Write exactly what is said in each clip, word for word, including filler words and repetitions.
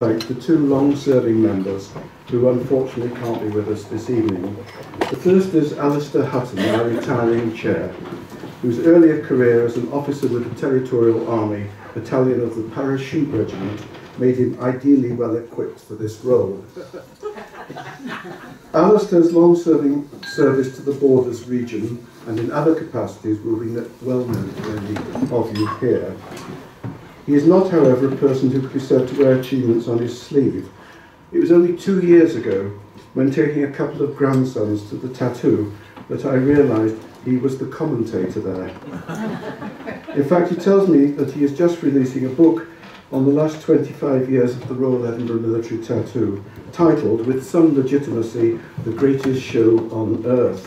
Thank the two long-serving members who unfortunately can't be with us this evening. The first is Alistair Hutton, our retiring chair, whose earlier career as an officer with the Territorial Army Battalion of the Parachute Regiment made him ideally well equipped for this role. Alistair's long-serving service to the Borders region and in other capacities will be well known to many of you here. He is not, however, a person who could be said to wear achievements on his sleeve. It was only two years ago, when taking a couple of grandsons to the tattoo, that I realised he was the commentator there. In fact, he tells me that he is just releasing a book on the last twenty-five years of the Royal Edinburgh Military Tattoo, titled, with some legitimacy, The Greatest Show on Earth,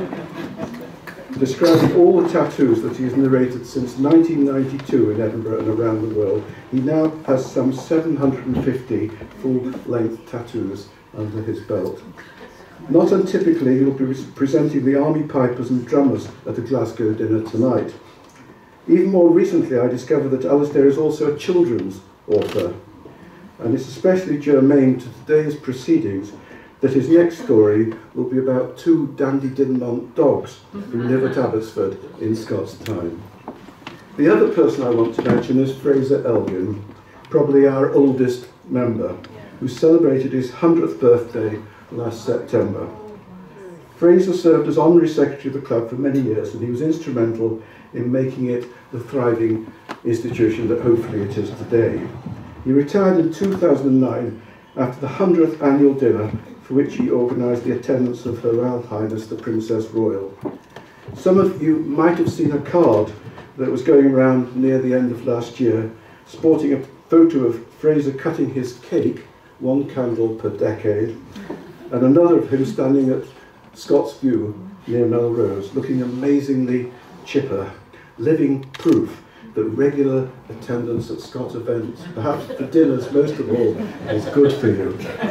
describing all the tattoos that he has narrated since nineteen ninety-two in Edinburgh and around the world. He now has some seven hundred fifty full-length tattoos under his belt. Not untypically, he will be presenting the Army Pipers and Drummers at a Glasgow dinner tonight. Even more recently, I discovered that Alistair is also a children's author, and it's especially germane to today's proceedings that his next story will be about two Dandy Dinmont dogs who live at Abbotsford in Scots time. The other person I want to mention is Fraser Elgin, probably our oldest member, who celebrated his hundredth birthday last September. Fraser served as Honorary Secretary of the club for many years, and he was instrumental in making it the thriving institution that hopefully it is today. He retired in two thousand nine after the hundredth annual dinner, for which he organised the attendance of Her Royal Highness the Princess Royal. Some of you might have seen a card that was going around near the end of last year, sporting a photo of Fraser cutting his cake, one candle per decade, and another of him standing at Scots View near Melrose, looking amazingly chipper, living proof that regular attendance at Scott events, perhaps the dinners most of all, is good for you.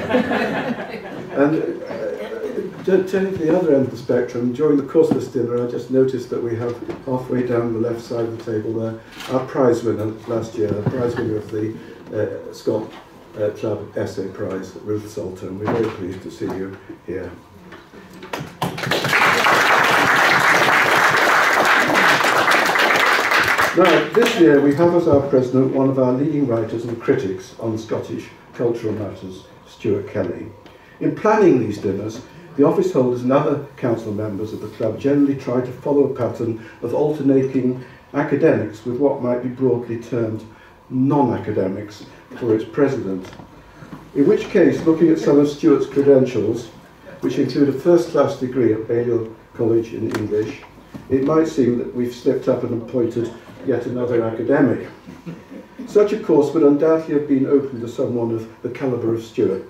And uh, turning to the other end of the spectrum, during the course of this dinner I just noticed that we have halfway down the left side of the table there our prize winner last year, the prize winner of the uh, Scott uh, Club Essay Prize, Ruth Salter. We're very pleased to see you here. Now, this year we have as our president one of our leading writers and critics on Scottish cultural matters, Stuart Kelly. In planning these dinners, the office holders and other council members of the club generally try to follow a pattern of alternating academics with what might be broadly termed non-academics for its president. In which case, looking at some of Stuart's credentials, which include a first-class degree at Balliol College in English, it might seem that we've slipped up and appointed yet another academic. Such a course would undoubtedly have been open to someone of the calibre of Stuart,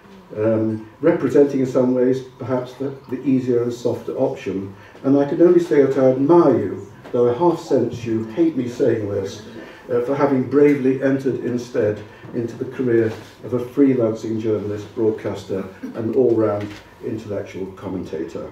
um, representing in some ways perhaps the, the easier and softer option. And I can only say that I admire you, though I half sense you hate me saying this, uh, for having bravely entered instead into the career of a freelancing journalist, broadcaster, and all-round intellectual commentator.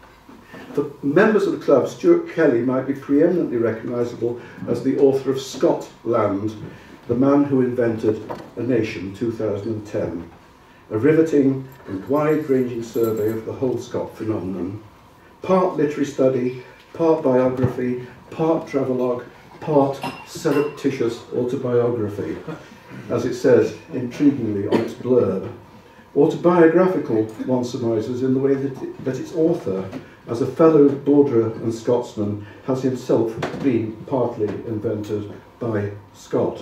For members of the club, Stuart Kelly might be preeminently recognisable as the author of Scotland, the man who invented a nation, two thousand ten, a riveting and wide-ranging survey of the whole Scot phenomenon. Part literary study, part biography, part travelogue, part surreptitious autobiography, as it says intriguingly on its blurb. Autobiographical, one surmises, in the way that, it, that its author, as a fellow Borderer and Scotsman, has himself been partly invented by Scott.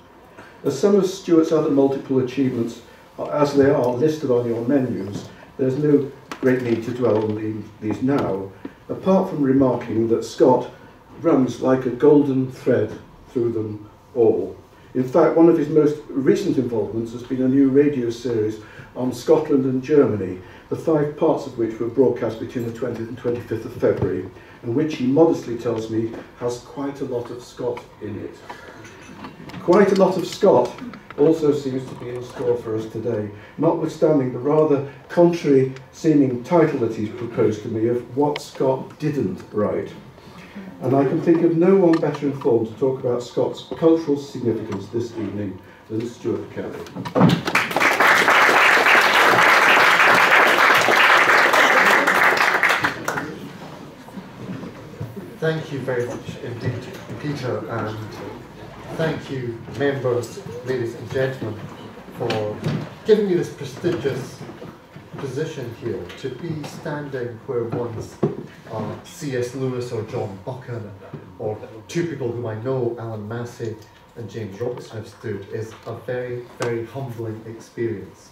As some of Stuart's other multiple achievements, as they are listed on your menus, there's no great need to dwell on these now, apart from remarking that Scott runs like a golden thread through them all. In fact, one of his most recent involvements has been a new radio series on Scotland and Germany, the five parts of which were broadcast between the twentieth and twenty-fifth of February, and which he modestly tells me has quite a lot of Scott in it. Quite a lot of Scott also seems to be in store for us today, notwithstanding the rather contrary seeming title that he's proposed to me of What Scott Didn't Write. And I can think of no one better informed to talk about Scott's cultural significance this evening than Stuart Kelly. Thank you very much indeed, Peter, and thank you, members, ladies and gentlemen, for giving me this prestigious position here to be standing where once uh, C S Lewis or John Buchan, or two people whom I know, Alan Massey and James Robertson, have stood, is a very, very humbling experience.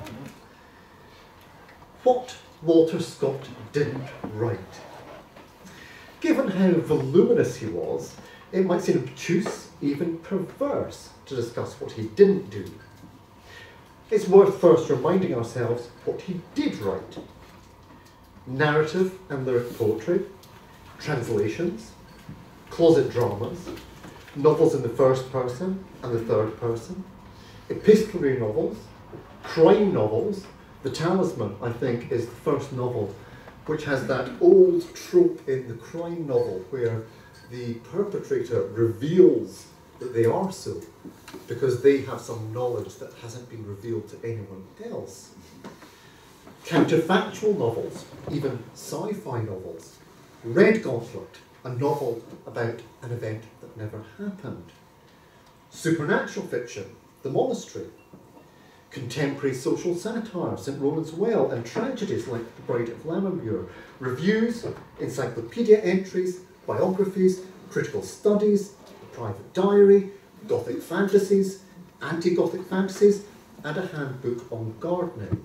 What Walter Scott didn't write. Given how voluminous he was, it might seem obtuse, even perverse, to discuss what he didn't do. It's worth first reminding ourselves what he did write. Narrative and lyric poetry, translations, closet dramas, novels in the first person and the third person, epistolary novels, crime novels. The Talisman, I think, is the first novel which has that old trope in the crime novel where the perpetrator reveals that they are so because they have some knowledge that hasn't been revealed to anyone else. Counterfactual novels, even sci-fi novels. Red Gauntlet, a novel about an event that never happened. Supernatural fiction, The Monastery. Contemporary social satire, Saint Ronan's Well, and tragedies like The Bride of Lammermuir. Reviews, encyclopedia entries, biographies, critical studies, a private diary, Gothic fantasies, anti-Gothic fantasies, and a handbook on gardening.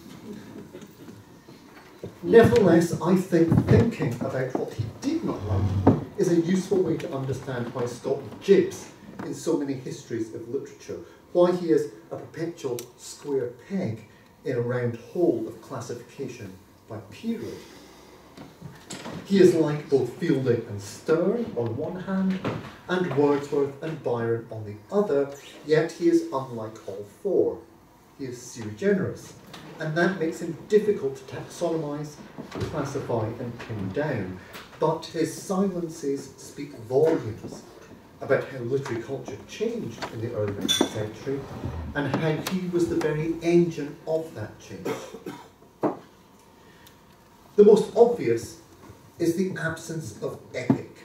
Nevertheless, I think thinking about what he did not write is a useful way to understand why Scott jibs in so many histories of literature, why he is a perpetual square peg in a round hole of classification by period. He is like both Fielding and Sterne on one hand, and Wordsworth and Byron on the other, yet he is unlike all four. He is sui generis, and that makes him difficult to taxonomize, classify and pin down. But his silences speak volumes about how literary culture changed in the early nineteenth century and how he was the very engine of that change. The most obvious is the absence of epic.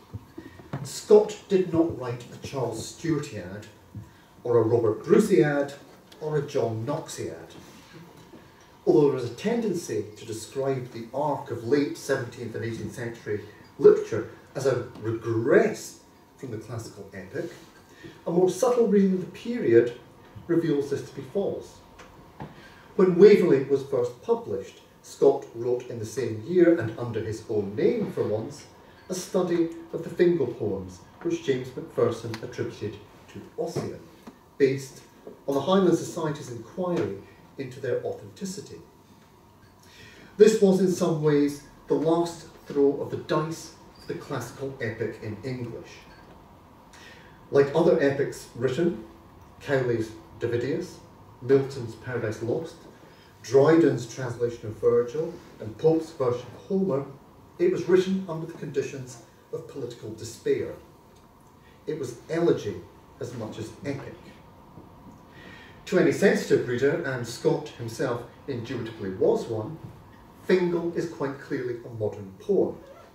Scott did not write a Charles Stuartiad, or a Robert Bruceiad, or a John Knoxiad. Although there is a tendency to describe the arc of late seventeenth and eighteenth century literature as a regress from the classical epic, a more subtle reading of the period reveals this to be false. When Waverley was first published, Scott wrote in the same year, and under his own name for once, a study of the Fingal poems, which James Macpherson attributed to Ossian, based on the Highland Society's inquiry into their authenticity. This was in some ways the last throw of the dice for the classical epic in English. Like other epics written, Cowley's Davidius, Milton's Paradise Lost, Dryden's translation of Virgil, and Pope's version of Homer, it was written under the conditions of political despair. It was elegy as much as epic. To any sensitive reader, and Scott himself indubitably was one, Fingal is quite clearly a modern poem.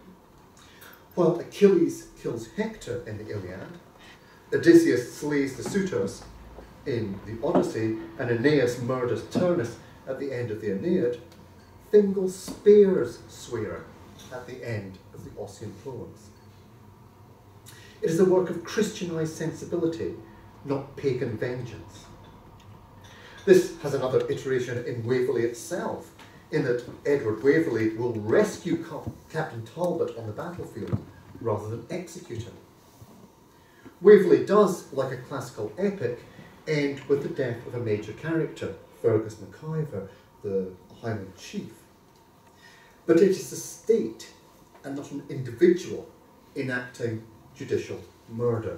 While Achilles kills Hector in the Iliad, Odysseus slays the suitors in the Odyssey, and Aeneas murders Turnus at the end of the Aeneid, Fingal spares swearing at the end of the Ossian poems. It is a work of Christianized sensibility, not pagan vengeance. This has another iteration in Waverley itself, in that Edward Waverley will rescue Captain Talbot on the battlefield rather than execute him. Waverley does, like a classical epic, end with the death of a major character, Fergus MacIver, the Highland chief. But it is the state, and not an individual, enacting judicial murder.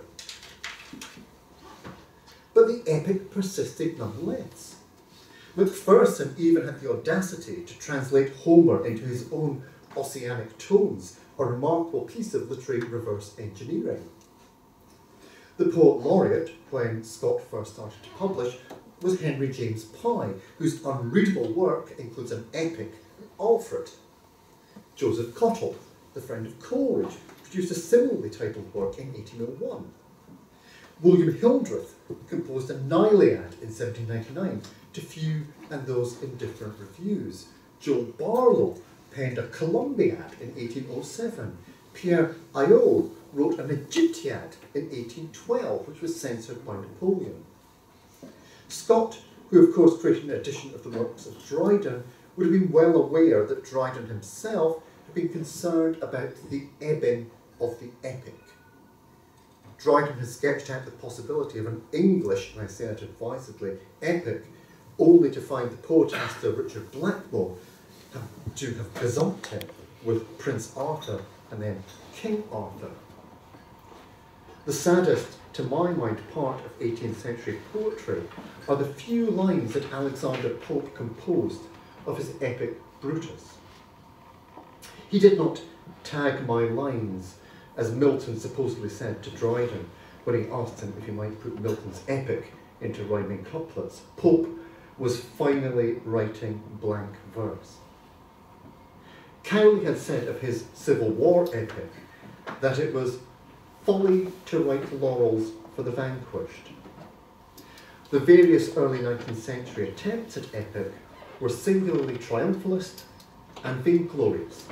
But the epic persisted nonetheless. Macpherson even had the audacity to translate Homer into his own Ossianic tones, a remarkable piece of literary reverse engineering. The poet laureate, when Scott first started to publish, was Henry James Pye, whose unreadable work includes an epic, Alfred. Joseph Cottle, the friend of Coleridge, produced a similarly titled work in eighteen oh one. William Hildreth composed a Nailead in seventeen ninety-nine to few and those indifferent reviews. Joel Barlow penned a Columbiad in eighteen oh seven. Pierre Ayol wrote an Egyptiad in eighteen twelve, which was censored by Napoleon. Scott, who of course created an edition of the works of Dryden, would have been well aware that Dryden himself had been concerned about the ebbing of the epic. Dryden has sketched out the possibility of an English, and I say that advisedly, epic, only to find the poetaster Richard Blackmore have, to have gazumped him with Prince Arthur and then King Arthur. The saddest, to my mind, part of eighteenth century poetry are the few lines that Alexander Pope composed of his epic Brutus. He did not tag my lines, as Milton supposedly said to Dryden when he asked him if he might put Milton's epic into rhyming couplets. Pope was finally writing blank verse. Cowley had said of his Civil War epic that it was folly to write laurels for the vanquished. The various early nineteenth century attempts at epic were singularly triumphalist and vainglorious.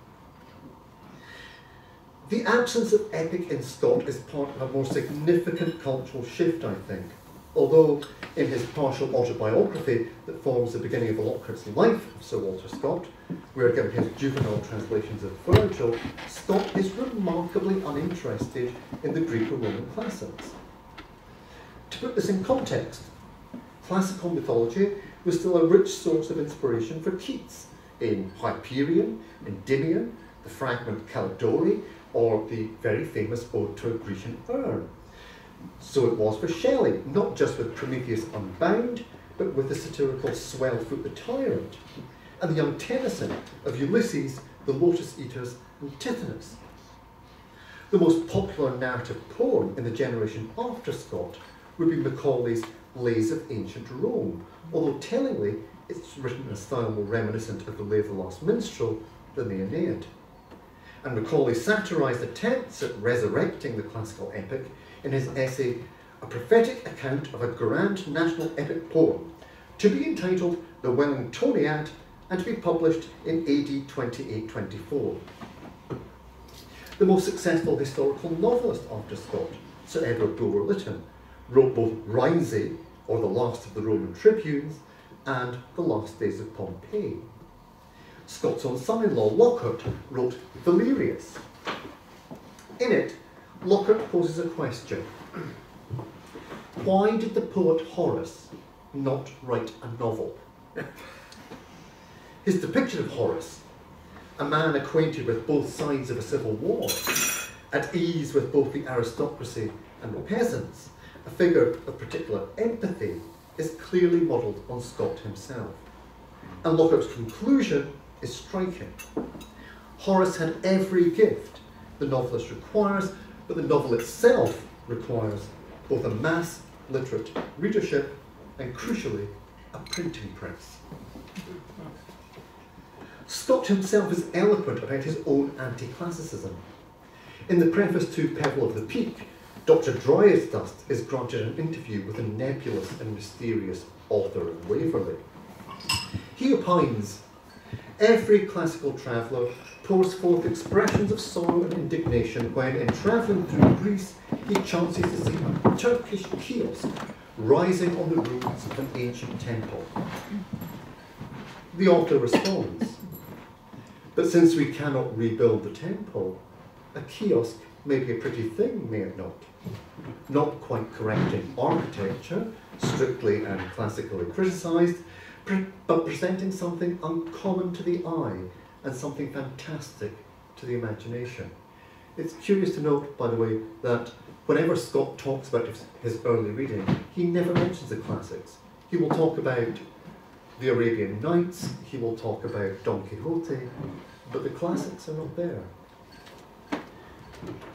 The absence of epic in Scott is part of a more significant cultural shift, I think. Although in his partial autobiography that forms the beginning of Lockhart's life of Sir Walter Scott, we are given his juvenile translations of Virgil, Scott is remarkably uninterested in the Greco-Roman classics. To put this in context, classical mythology was still a rich source of inspiration for Keats in Hyperion, Endymion, the fragment Calidore, or the very famous Ode to a Grecian Urn. So it was for Shelley, not just with Prometheus Unbound, but with the satirical Swellfoot the Tyrant, and the young Tennyson of Ulysses, the Lotus Eaters, and Tithonus. The most popular narrative poem in the generation after Scott would be Macaulay's Lays of Ancient Rome, although tellingly it's written in a style more reminiscent of the Lay of the Last Minstrel than the Aeneid. And Macaulay satirised attempts at resurrecting the classical epic in his essay, A Prophetic Account of a Grand National Epic Poem, to be entitled The Wellingtoniad and to be published in A D twenty-eight twenty-four. The most successful historical novelist after Scott, Sir Edward Bulwer Lytton, wrote both Rienzi, or The Last of the Roman Tribunes, and The Last Days of Pompeii. Scott's own son-in-law, Lockhart, wrote Valerius. In it, Lockhart poses a question. Why did the poet Horace not write a novel? His depiction of Horace, a man acquainted with both sides of a civil war, at ease with both the aristocracy and the peasants, a figure of particular empathy, is clearly modelled on Scott himself. And Lockhart's conclusion is striking. Horace had every gift the novelist requires, but the novel itself requires both a mass literate readership and, crucially, a printing press. Scott himself is eloquent about his own anti-classicism. In the preface to Pebble of the Peak, Doctor Dryasdust is granted an interview with a nebulous and mysterious author of Waverley. He opines, every classical traveller pours forth expressions of sorrow and indignation when, in travelling through Greece, he chances to see a Turkish kiosk rising on the ruins of an ancient temple. The author responds, but since we cannot rebuild the temple, a kiosk may be a pretty thing, may it not? Not quite correcting architecture, strictly and classically criticised, but presenting something uncommon to the eye and something fantastic to the imagination. It's curious to note, by the way, that whenever Scott talks about his, his early reading, he never mentions the classics. He will talk about the Arabian Nights, he will talk about Don Quixote, but the classics are not there.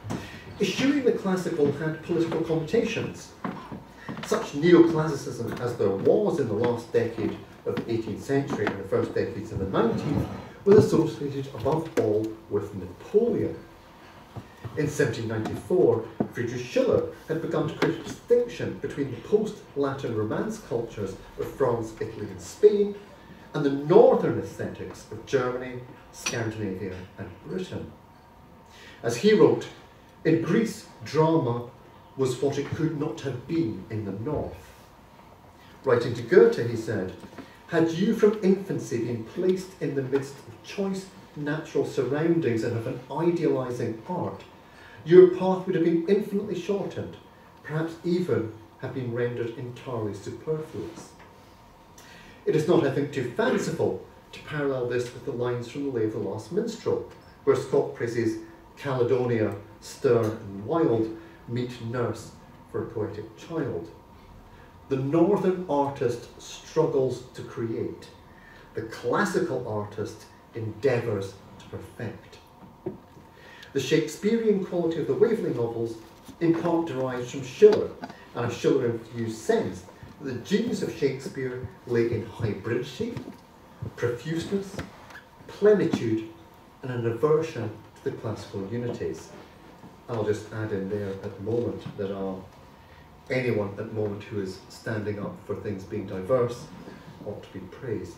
Eschewing the classical had political connotations. Such neoclassicism as there was in the last decade of the eighteenth century and the first decades of the nineteenth was associated above all with Napoleon. In seventeen ninety-four, Friedrich Schiller had begun to create a distinction between the post-Latin Romance cultures of France, Italy and Spain and the northern aesthetics of Germany, Scandinavia and Britain. As he wrote, in Greece, drama was what it could not have been in the north. Writing to Goethe, he said, had you from infancy been placed in the midst of choice natural surroundings and of an idealising art, your path would have been infinitely shortened, perhaps even have been rendered entirely superfluous. It is not, I think, too fanciful to parallel this with the lines from the Lay of the Last Minstrel, where Scott praises Caledonia, stern and wild, meet nurse for a poetic child. The northern artist struggles to create. The classical artist endeavours to perfect. The Shakespearean quality of the Waverley novels in part derives from Schiller, and a Schiller-infused sense that the genius of Shakespeare lay in hybridity, profuseness, plenitude, and an aversion to the classical unities. I'll just add in there at the moment that uh, anyone at the moment who is standing up for things being diverse ought to be praised.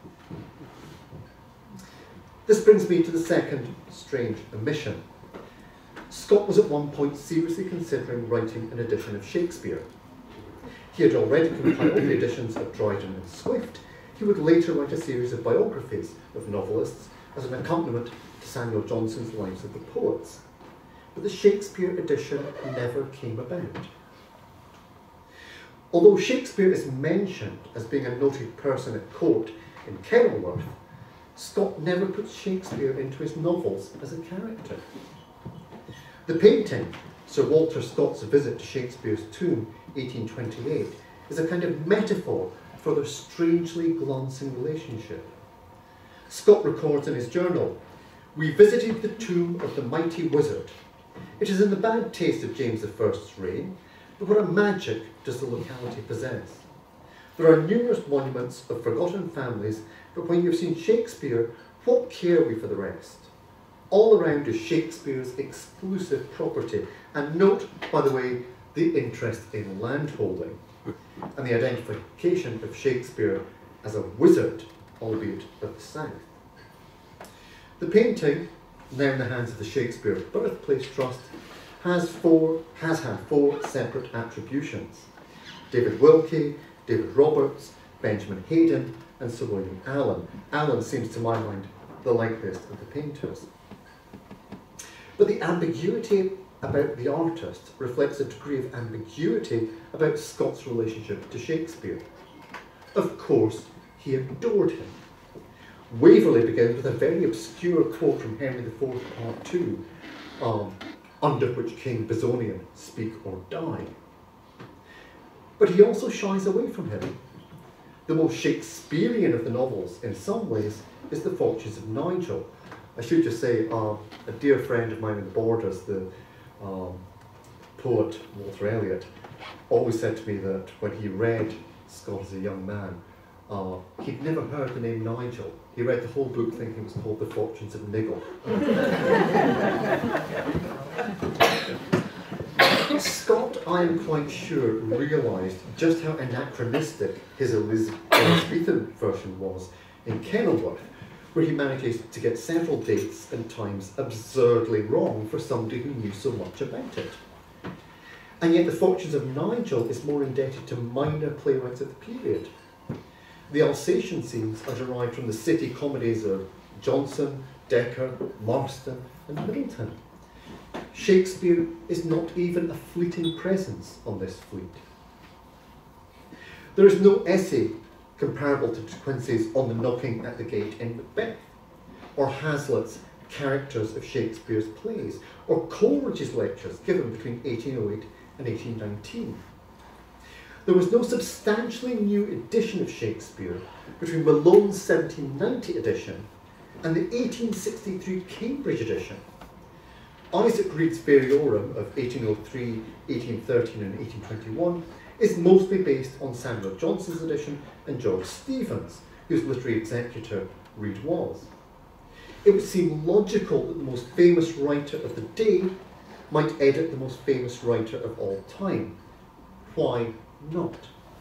This brings me to the second strange omission. Scott was at one point seriously considering writing an edition of Shakespeare. He had already compiled the editions of Dryden and Swift. He would later write a series of biographies of novelists as an accompaniment to Samuel Johnson's Lives of the Poets. But the Shakespeare edition never came about. Although Shakespeare is mentioned as being a noted person at court in Kenilworth, Scott never puts Shakespeare into his novels as a character. The painting, Sir Walter Scott's Visit to Shakespeare's Tomb, eighteen twenty-eight, is a kind of metaphor for their strangely glancing relationship. Scott records in his journal, "We visited the tomb of the mighty wizard. It is in the bad taste of James the First's reign, but what a magic does the locality possess? There are numerous monuments of forgotten families, but when you've seen Shakespeare, what care we for the rest? All around is Shakespeare's exclusive property." And note, by the way, the interest in landholding and the identification of Shakespeare as a wizard, albeit of the south. The painting, now in the hands of the Shakespeare Birthplace Trust, has four, has had four separate attributions. David Wilkie, David Roberts, Benjamin Haydon, and Sir William Allen. Allen seems, to my mind, the likeliest of the painters. But the ambiguity about the artist reflects a degree of ambiguity about Scott's relationship to Shakespeare. Of course, he adored him. Waverley begins with a very obscure quote from Henry the Fourth, Part two, um, under which King Bezonian speak or die. But he also shies away from him. The most Shakespearean of the novels, in some ways, is The Fortunes of Nigel. I should just say, uh, a dear friend of mine in the Borders, the um, poet Walter Elliot, always said to me that when he read Scott as a young man, uh, he'd never heard the name Nigel. He read the whole book thinking it was called The Fortunes of Nigel. Scott, I am quite sure, realised just how anachronistic his Elizabethan version was in Kenilworth, where he manages to get several dates and times absurdly wrong for somebody who knew so much about it. And yet The Fortunes of Nigel is more indebted to minor playwrights of the period. The Alsatian scenes are derived from the city comedies of Jonson, Dekker, Marston and Middleton. Shakespeare is not even a fleeting presence on this fleet. There is no essay comparable to De Quincey's On the Knocking at the Gate in Macbeth, or Hazlitt's Characters of Shakespeare's Plays, or Coleridge's lectures given between eighteen oh eight and eighteen nineteen. There was no substantially new edition of Shakespeare between Malone's seventeen ninety edition and the eighteen sixty-three Cambridge edition. Isaac Reed's Variorum of eighteen oh three, eighteen thirteen and eighteen twenty-one is mostly based on Samuel Johnson's edition and George Stevens, whose literary executor Reed was. It would seem logical that the most famous writer of the day might edit the most famous writer of all time. Why not?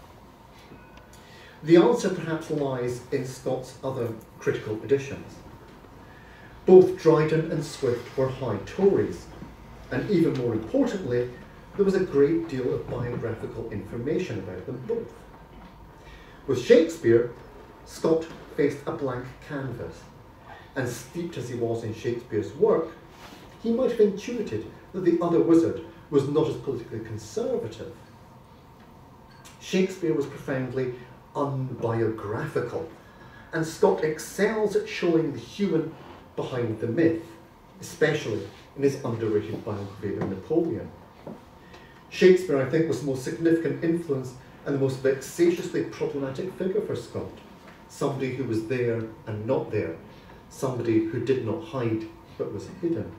The answer perhaps lies in Scott's other critical editions. Both Dryden and Swift were high Tories, and even more importantly, there was a great deal of biographical information about them both. With Shakespeare, Scott faced a blank canvas, and steeped as he was in Shakespeare's work, he might have intuited that the other wizard was not as politically conservative. Shakespeare was profoundly unbiographical, and Scott excels at showing the human behind the myth, especially in his underrated biography of Napoleon. Shakespeare, I think, was the most significant influence and the most vexatiously problematic figure for Scott, somebody who was there and not there, somebody who did not hide but was hidden.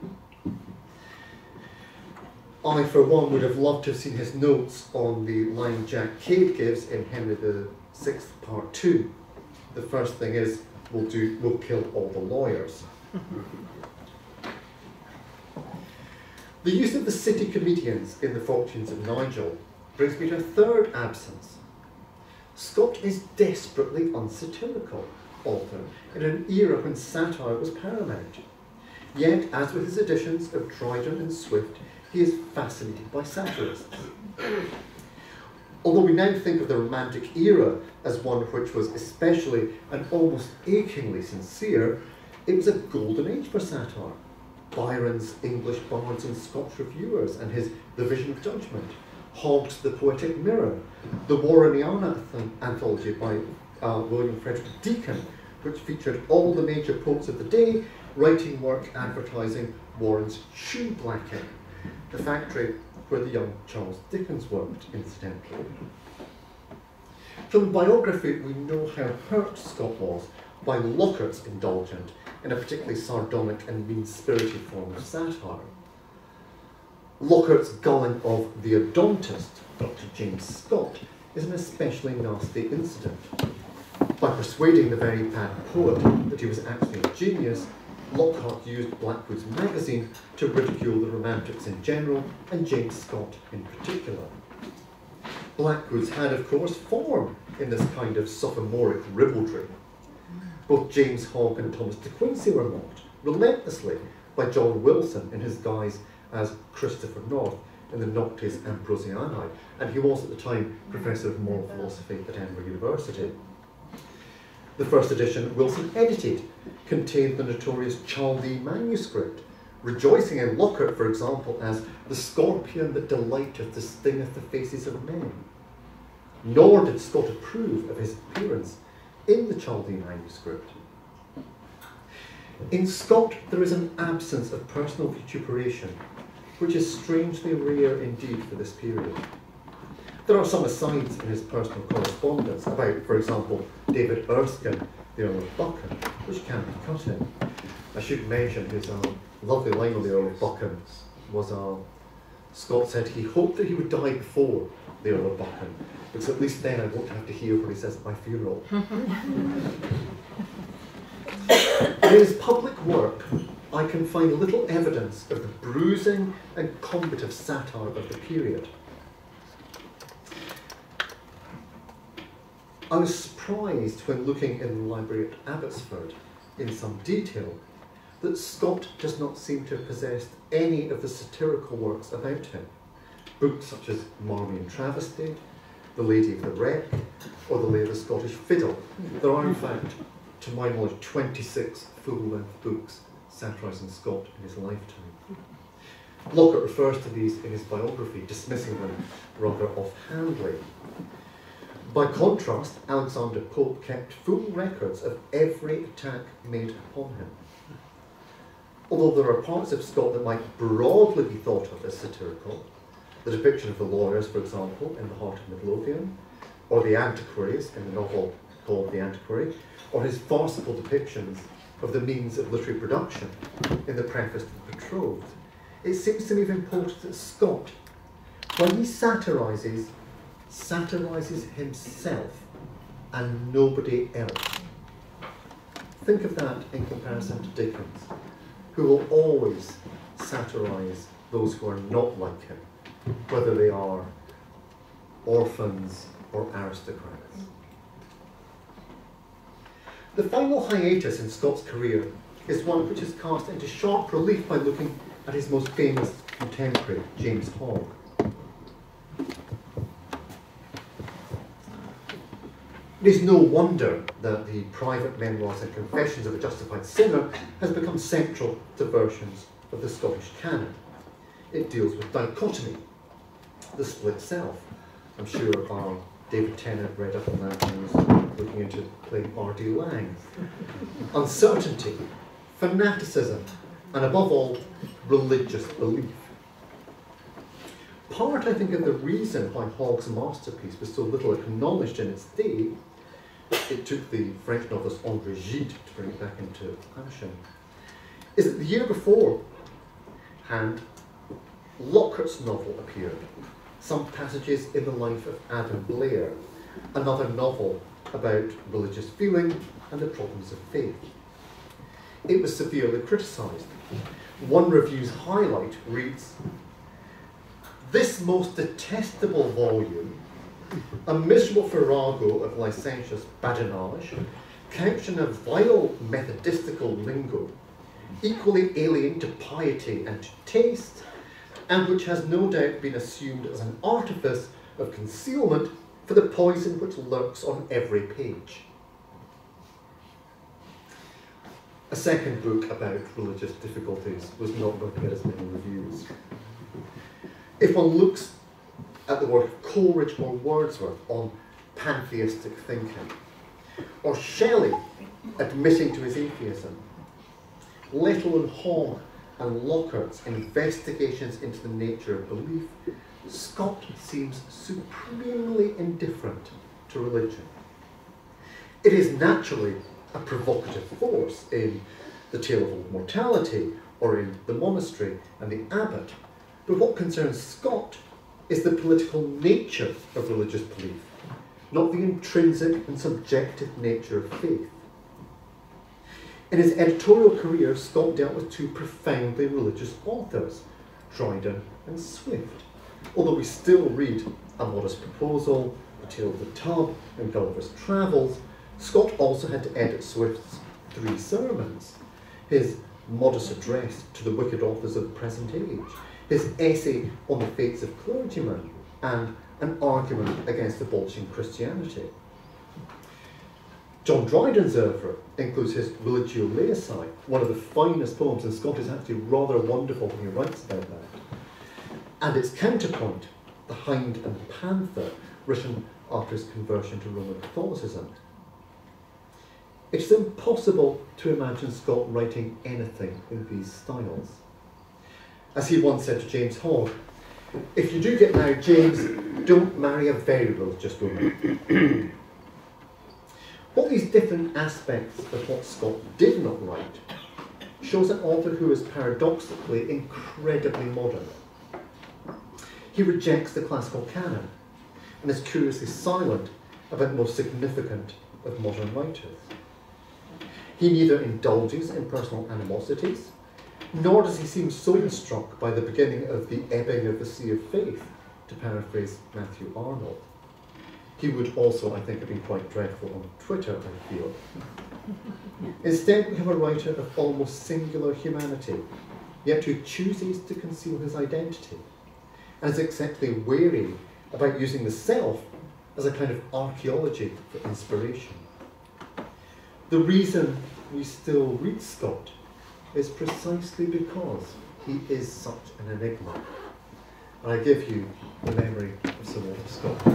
I, for one, would have loved to have seen his notes on the line Jack Cade gives in Henry the Sixth, Part Two. The first thing is, we'll do, we'll kill all the lawyers. The use of the city comedians in The Fortunes of Nigel brings me to a third absence. Scott is desperately unsatirical author in an era when satire was paramount. Yet, as with his editions of Dryden and Swift, he is fascinated by satirists. Although we now think of the Romantic era as one which was especially and almost achingly sincere, it was a golden age for satire. Byron's English bards and Scotch reviewers and his The Vision of Judgment, Hogg's The Poetic Mirror, the Warreniana anthology by uh, William Frederick Deacon, which featured all the major poets of the day writing work advertising Warren's shoe blacking, the factory where the young Charles Dickens worked, incidentally. From the biography, we know how hurt Scott was by Lockhart's indulgence in a particularly sardonic and mean-spirited form of satire. Lockhart's gulling of the odontist, Doctor James Scott, is an especially nasty incident. By persuading the very bad poet that he was actually a genius, Lockhart used Blackwood's magazine to ridicule the Romantics in general and James Scott in particular. Blackwood's had, of course, form in this kind of sophomoric ribaldry. Both James Hogg and Thomas de Quincey were mocked relentlessly by John Wilson in his guise as Christopher North in the Noctes Ambrosianae, and he was at the time Professor of Moral Philosophy at Edinburgh University. The first edition Wilson edited contained the notorious Chaldean manuscript, rejoicing in Lockhart, for example, as the scorpion that delighteth to stingeth the faces of men. Nor did Scott approve of his appearance in the Chaldean manuscript. In Scott, there is an absence of personal vituperation, which is strangely rare indeed for this period. There are some asides in his personal correspondence about, for example, David Erskine, the Earl of Buchan, which can be cut in. I should mention his uh, lovely line on the Earl of Buchan was, uh, Scott said he hoped that he would die before the Earl of Buchan, because at least then I won't have to hear what he says at my funeral. In his public work, I can find little evidence of the bruising and combative satire of the period. I was surprised when looking in the library at Abbotsford in some detail that Scott does not seem to have possessed any of the satirical works about him. Books such as Marmion Travesty, The Lady of the Wreck, or The Lay of the Scottish Fiddle. There are, in fact, to my knowledge, twenty-six full-length books satirising Scott in his lifetime. Lockhart refers to these in his biography, dismissing them rather offhandedly. By contrast, Alexander Pope kept full records of every attack made upon him. Although there are parts of Scott that might broadly be thought of as satirical, the depiction of the lawyers, for example, in The Heart of Midlothian, or the antiquaries in the novel called The Antiquary, or his farcical depictions of the means of literary production in the preface to The Betrothed, it seems to me of importance that Scott, when he satirises, satirises himself and nobody else. Think of that in comparison to Dickens, who will always satirise those who are not like him, whether they are orphans or aristocrats. The final hiatus in Scott's career is one which is cast into sharp relief by looking at his most famous contemporary, James Hogg. It is no wonder that the private memoirs and confessions of a justified sinner has become central to versions of the Scottish canon. It deals with dichotomy, the split self. I'm sure our David Tennant read up on that when he was looking into playing R D Lang. Uncertainty, fanaticism, and above all, religious belief. Part, I think, of the reason why Hogg's masterpiece was so little acknowledged in its day, it took the French novelist André Gide to bring it back into fashion, is that the year before hand, Lockhart's novel appeared, Some Passages in the Life of Adam Blair, another novel about religious feeling and the problems of faith. It was severely criticised. One review's highlight reads, "This most detestable volume, a miserable farrago of licentious badinage, couched in a vile methodistical lingo, equally alien to piety and to taste, and which has no doubt been assumed as an artifice of concealment for the poison which lurks on every page." A second book about religious difficulties was not going to get as many reviews. If one looks at the work of Coleridge or Wordsworth on pantheistic thinking, or Shelley admitting to his atheism, let alone Hogg and Lockhart's investigations into the nature of belief, Scott seems supremely indifferent to religion. It is naturally a provocative force in The Tale of Old Mortality or in The Monastery and the Abbot, but what concerns Scott is the political nature of religious belief, not the intrinsic and subjective nature of faith. In his editorial career, Scott dealt with two profoundly religious authors, Dryden and Swift. Although we still read A Modest Proposal, The Tale of the Tub, and Gulliver's Travels, Scott also had to edit Swift's three sermons, his modest address to the wicked authors of the present age, his essay on the fates of clergymen, and an argument against abolishing Christianity. John Dryden's oeuvre includes his Religio Laici, one of the finest poems, and Scott is actually rather wonderful when he writes about that. And its counterpoint, The Hind and Panther, written after his conversion to Roman Catholicism. It's impossible to imagine Scott writing anything in these styles. As he once said to James Hogg, "If you do get married, James, don't marry a very religious woman." All these different aspects of what Scott did not write shows an author who is paradoxically incredibly modern. He rejects the classical canon and is curiously silent about the most significant of modern writers. He neither indulges in personal animosities, nor does he seem soul-struck by the beginning of the ebbing of the sea of faith, to paraphrase Matthew Arnold. He would also, I think, have been quite dreadful on Twitter, I feel. Instead, we have a writer of almost singular humanity, yet who chooses to conceal his identity, and is exceptionally wary about using the self as a kind of archaeology for inspiration. The reason we still read Scott is precisely because he is such an enigma. And I give you the memory of Sir Walter Scott.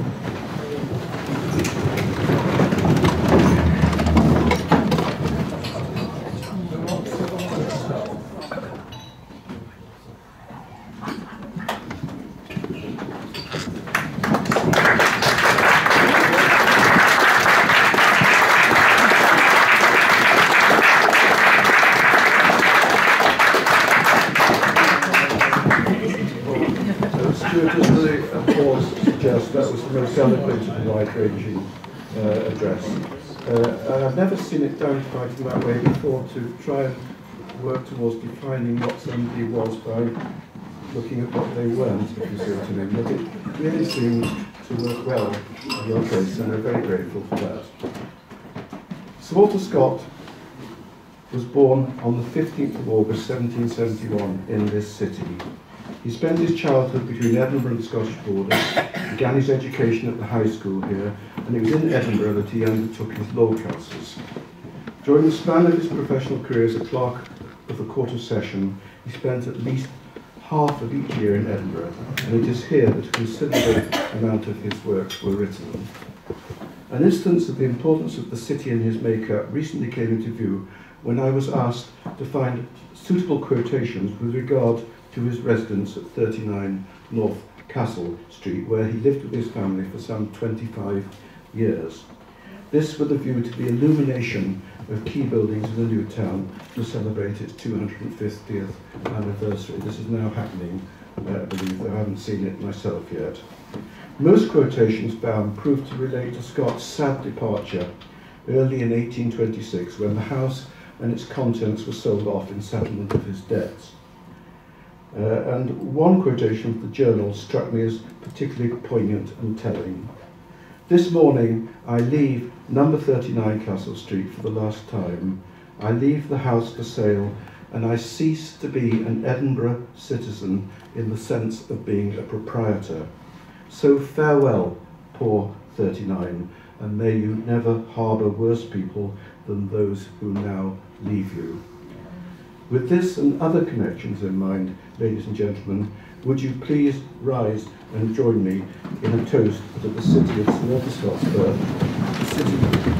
Uh, I've never seen it done quite in that way before, to try and work towards defining what somebody was by looking at what they weren't, if you see what I mean. But it really seems to work well in your case, and we're very grateful for that. Sir Walter Scott was born on the fifteenth of August seventeen seventy-one in this city. He spent his childhood between Edinburgh and the Scottish border, began his education at the high school here, and it was in Edinburgh that he undertook his law classes. During the span of his professional career as a clerk of the Court of Session, he spent at least half of each year in Edinburgh, and it is here that a considerable amount of his works were written. An instance of the importance of the city and his makeup recently came into view when I was asked to find suitable quotations with regard to his residence at thirty-nine North Castle Street, where he lived with his family for some twenty-five years. This with a view to the illumination of key buildings in the new town to celebrate its two hundred fiftieth anniversary. This is now happening, uh, I believe, though I haven't seen it myself yet. Most quotations found proved to relate to Scott's sad departure early in eighteen twenty-six, when the house and its contents were sold off in settlement of his debts. Uh, and one quotation from the journal struck me as particularly poignant and telling. This morning I leave number thirty-nine Castle Street for the last time. I leave the house for sale, and I cease to be an Edinburgh citizen in the sense of being a proprietor. So farewell, poor thirty-nine, and may you never harbour worse people than those who now leave you. With this and other connections in mind, ladies and gentlemen, would you please rise and join me in a toast to the city of Sir Walter Scott's birth, the city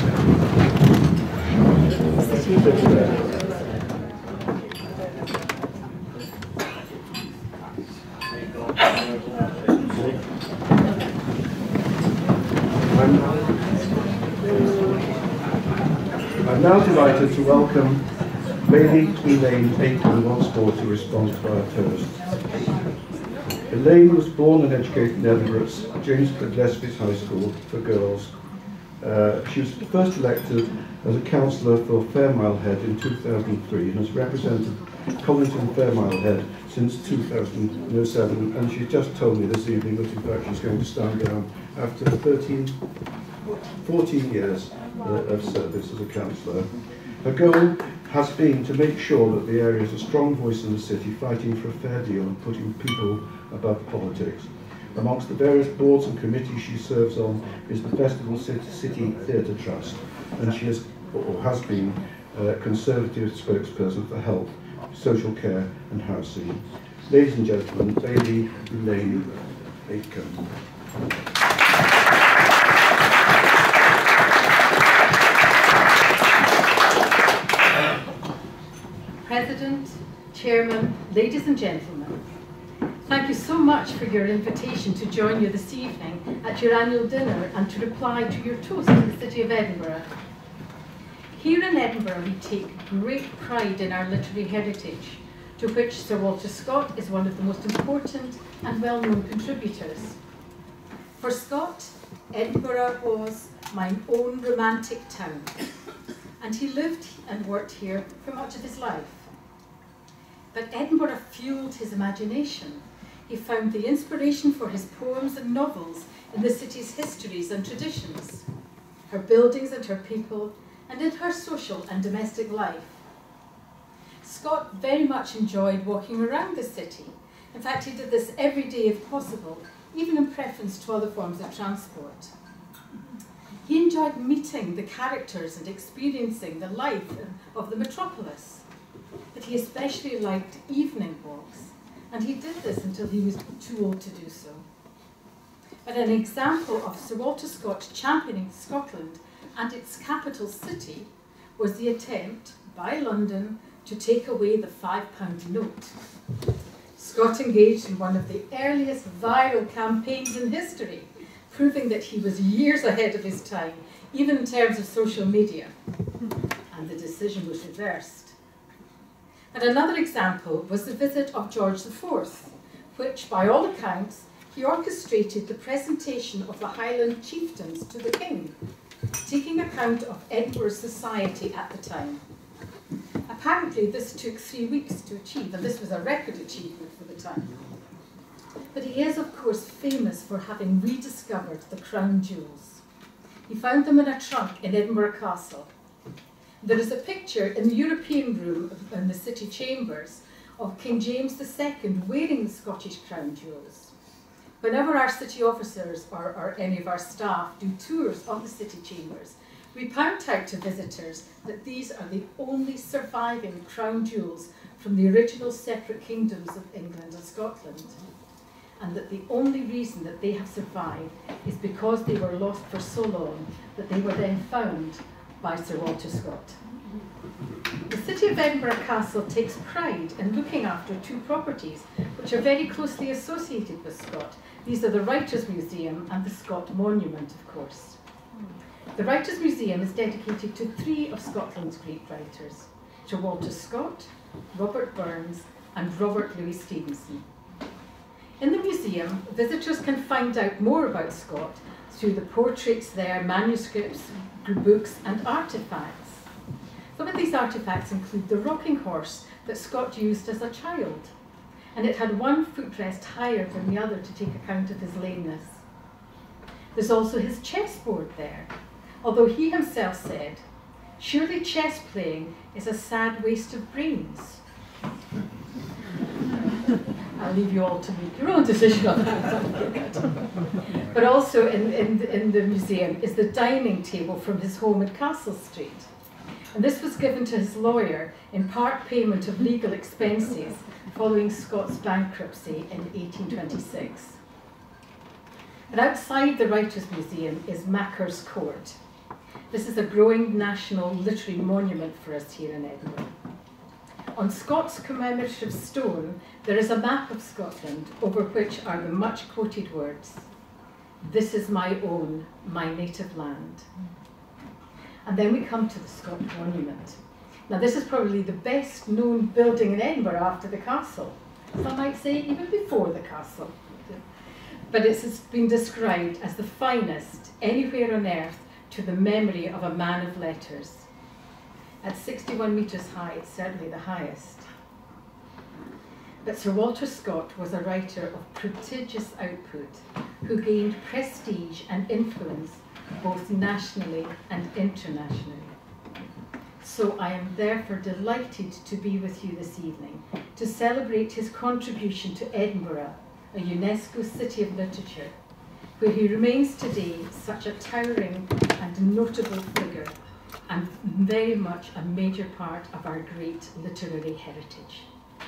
of there. I'm now delighted to welcome Lady Elaine Aiken once more to respond to our toast. Elaine was born and educated in Edinburgh at James Gillespie's High School for girls. Uh, she was first elected as a councillor for Fairmile Head in two thousand three and has represented Covington Fairmile Head since two thousand seven, and she just told me this evening that in fact she's going to stand down after thirteen, fourteen years uh, of service as a councillor. Her goal has been to make sure that the area is a strong voice in the city, fighting for a fair deal and putting people above politics. Amongst the various boards and committees she serves on is the Festival City Theatre Trust, and she is, or has been, uh, Conservative spokesperson for health, social care and housing. Ladies and gentlemen, Lady Elaine Aiken. President, Chairman, ladies and gentlemen, thank you so much for your invitation to join you this evening at your annual dinner and to reply to your toast to the City of Edinburgh. Here in Edinburgh we take great pride in our literary heritage, to which Sir Walter Scott is one of the most important and well-known contributors. For Scott, Edinburgh was my own romantic town, and he lived and worked here for much of his life. But Edinburgh fueled his imagination. He found the inspiration for his poems and novels in the city's histories and traditions, her buildings and her people, and in her social and domestic life. Scott very much enjoyed walking around the city. In fact, he did this every day if possible, even in preference to other forms of transport. He enjoyed meeting the characters and experiencing the life of the metropolis. But he especially liked evening walks, and he did this until he was too old to do so. But an example of Sir Walter Scott championing Scotland and its capital city was the attempt by London to take away the five pound note. Scott engaged in one of the earliest viral campaigns in history, proving that he was years ahead of his time, even in terms of social media. And the decision was reversed. And another example was the visit of George the Fourth, which, by all accounts, he orchestrated the presentation of the Highland chieftains to the king. taking account of Edinburgh's society at the time. Apparently this took three weeks to achieve, and this was a record achievement for the time. But he is, of course, famous for having rediscovered the crown jewels. He found them in a trunk in Edinburgh Castle. There is a picture in the European room in the city chambers of King James the Second wearing the Scottish crown jewels. Whenever our city officers or, or any of our staff do tours of the city chambers, we point out to visitors that these are the only surviving crown jewels from the original separate kingdoms of England and Scotland, and that the only reason that they have survived is because they were lost for so long that they were then found by Sir Walter Scott. The city of Edinburgh Castle takes pride in looking after two properties which are very closely associated with Scott. These are the Writers' Museum and the Scott Monument, of course. The Writers' Museum is dedicated to three of Scotland's great writers, Sir Walter Scott, Robert Burns, and Robert Louis Stevenson. In the museum, visitors can find out more about Scott through the portraits there, manuscripts, books, and artefacts. Some of these artefacts include the rocking horse that Scott used as a child, and it had one footrest higher than the other to take account of his lameness. There's also his chessboard there, although he himself said, "Surely chess playing is a sad waste of brains." I'll leave you all to make your own decision on that. But also in, in, in the museum is the dining table from his home at Castle Street. And this was given to his lawyer in part payment of legal expenses following Scott's bankruptcy in eighteen twenty-six. And outside the Writers' Museum is Macker's Court. This is a growing national literary monument for us here in Edinburgh. On Scott's commemorative stone, there is a map of Scotland over which are the much quoted words, "This is my own, my native land." And then we come to the Scott Monument. Now this is probably the best known building in Edinburgh after the castle. Some might say even before the castle. But it's been described as the finest anywhere on earth to the memory of a man of letters. At sixty-one metres high, it's certainly the highest. But Sir Walter Scott was a writer of prodigious output who gained prestige and influence both nationally and internationally. So I am therefore delighted to be with you this evening to celebrate his contribution to Edinburgh, a UNESCO City of Literature, where he remains today such a towering and notable figure and very much a major part of our great literary heritage.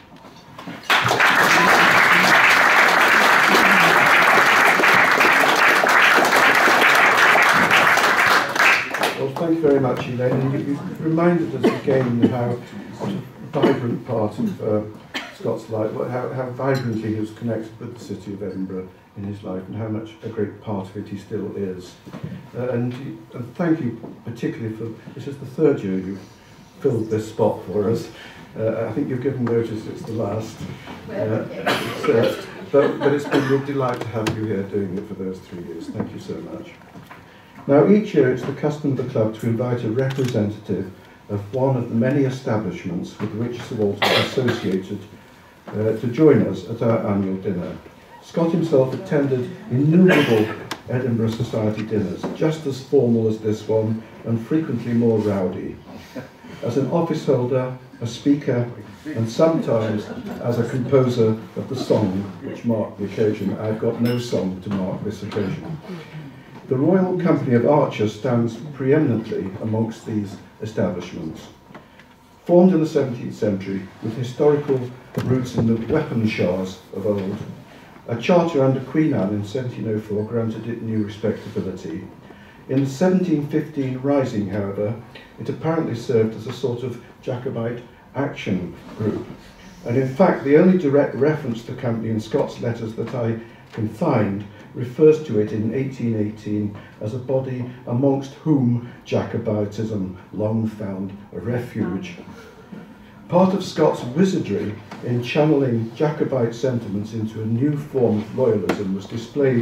Well, thank you very much, Elaine. You, you reminded us again how what a vibrant part of uh, Scott's life, how, how vibrantly he was connected with the city of Edinburgh in his life, and how much a great part of it he still is. Uh, and, you, and thank you particularly for, this is the third year you've filled this spot for us. Uh, I think you've given notice it's the last. Uh, it's, uh, but, but it's been a delight to have you here doing it for those three years. Thank you so much. Now, each year it's the custom of the club to invite a representative of one of the many establishments with which Sir Walter is associated uh, to join us at our annual dinner. Scott himself attended innumerable Edinburgh Society dinners, just as formal as this one, and frequently more rowdy. As an office holder, a speaker, and sometimes as a composer of the song which marked the occasion. I've got no song to mark this occasion. The Royal Company of Archers stands preeminently amongst these establishments. Formed in the seventeenth century with historical roots in the weapon shahs of old, a charter under Queen Anne in seventeen oh four granted it new respectability. In the seventeen fifteen Rising, however, it apparently served as a sort of Jacobite action group. And in fact, the only direct reference to the company in Scott's letters that I can find refers to it in eighteen eighteen as a body amongst whom Jacobitism long found a refuge. Part of Scott's wizardry in channeling Jacobite sentiments into a new form of loyalism was displayed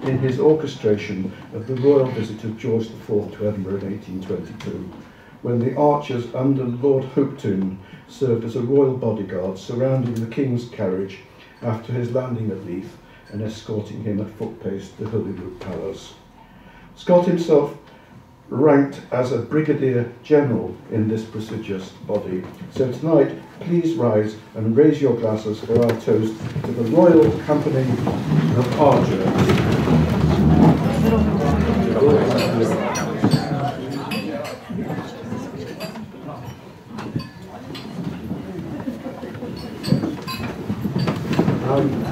in his orchestration of the royal visit of George the Fourth to Edinburgh in eighteen twenty-two, when the archers under Lord Hopetoun served as a royal bodyguard surrounding the King's carriage after his landing at Leith and escorting him at foot pace to Holyrood Palace. Scott himself ranked as a brigadier general in this prestigious body. So tonight, please rise and raise your glasses for our toast to the Royal Company of Archers. Um,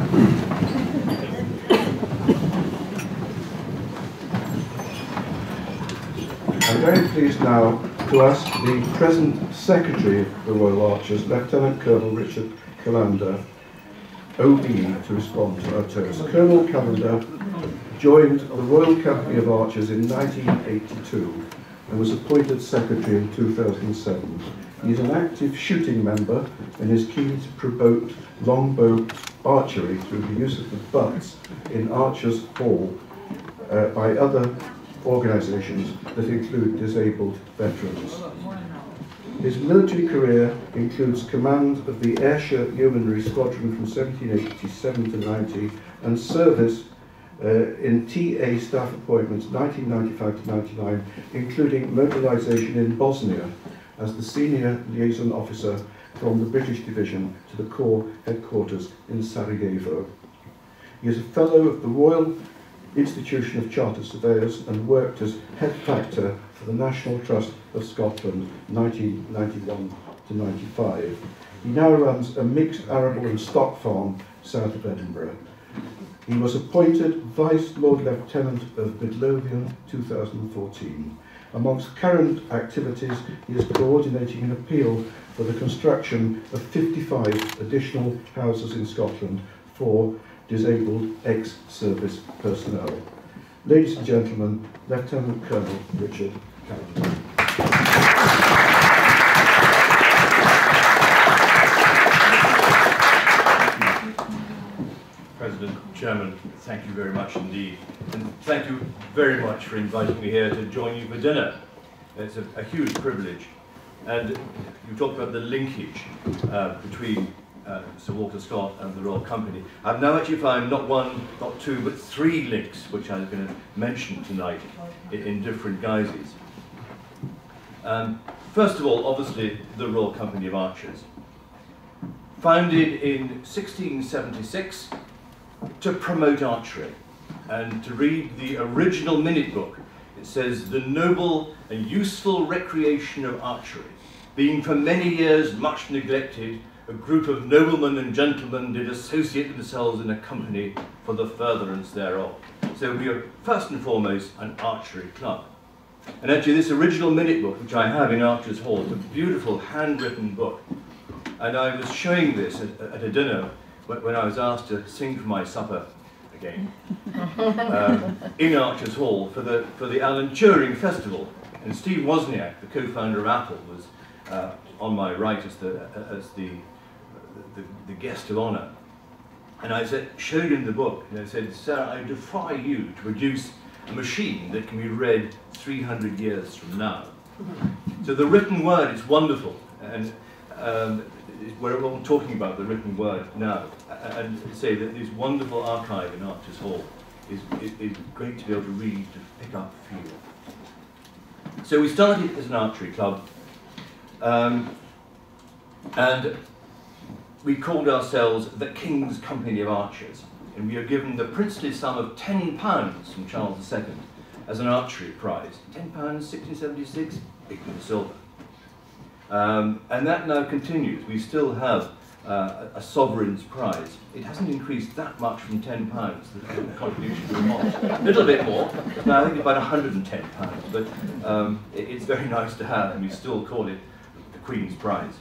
I'm very pleased now to ask the present Secretary of the Royal Archers, Lieutenant Colonel Richard Callender, O B, to respond to our toast. Colonel Callender joined the Royal Company of Archers in nineteen eighty-two and was appointed Secretary in two thousand seven. He is an active shooting member and is keen to promote longbow archery through the use of the butts in Archers Hall uh, by other organisations that include disabled veterans. His military career includes command of the Ayrshire Yeomanry Squadron from seventeen eighty-seven to ninety and service uh, in T A staff appointments nineteen ninety-five to ninety-nine, including mobilisation in Bosnia as the senior liaison officer from the British Division to the Corps headquarters in Sarajevo. He is a fellow of the Royal Institution of Chartered Surveyors and worked as head factor for the National Trust of Scotland nineteen ninety-one to ninety-five. He now runs a mixed arable and stock farm south of Edinburgh. He was appointed Vice Lord Lieutenant of Midlothian two thousand fourteen. Amongst current activities, he is coordinating an appeal for the construction of fifty-five additional houses in Scotland for disabled ex-service personnel. Ladies and gentlemen, Lieutenant Colonel Richard Callender. President, Chairman, thank you very much indeed. And thank you very much for inviting me here to join you for dinner. It's a, a huge privilege. And you talked about the linkage uh, between uh, Sir Walter Scott and the Royal Company. I've now actually found not one, not two, but three links, which I'm going to mention tonight in, in different guises. Um, first of all, obviously, the Royal Company of Archers. Founded in sixteen seventy-six to promote archery. And to read the original minute book, it says, "The noble and useful recreation of archery, being for many years much neglected, a group of noblemen and gentlemen did associate themselves in a company for the furtherance thereof." So we are first and foremost an archery club. And actually this original minute book, which I have in Archers Hall, is a beautiful handwritten book. And I was showing this at, at a dinner when I was asked to sing for my supper again um, in Archers Hall for the, for the Alan Turing Festival. And Steve Wozniak, the co-founder of Apple, was uh, on my right as the, as the, the, the guest of honour. And I said, showed him the book, and I said, "Sir, I defy you to produce a machine that can be read three hundred years from now." So the written word is wonderful, and um, we're all talking about the written word now, and say that this wonderful archive in Archers Hall is, is, is great to be able to read, to pick up feel. So we started as an archery club, um, and we called ourselves the King's Company of Archers, and we were given the princely sum of ten pounds from Charles the Second as an archery prize. ten pounds, sixteen seventy-six, big bit of silver. Um, and that now continues. We still have uh, a sovereign's prize. It hasn't increased that much from ten pounds, the contribution to the mosque. A little bit more, now I think about one hundred and ten pounds, but um, it, it's very nice to have, and we still call it the Queen's Prize.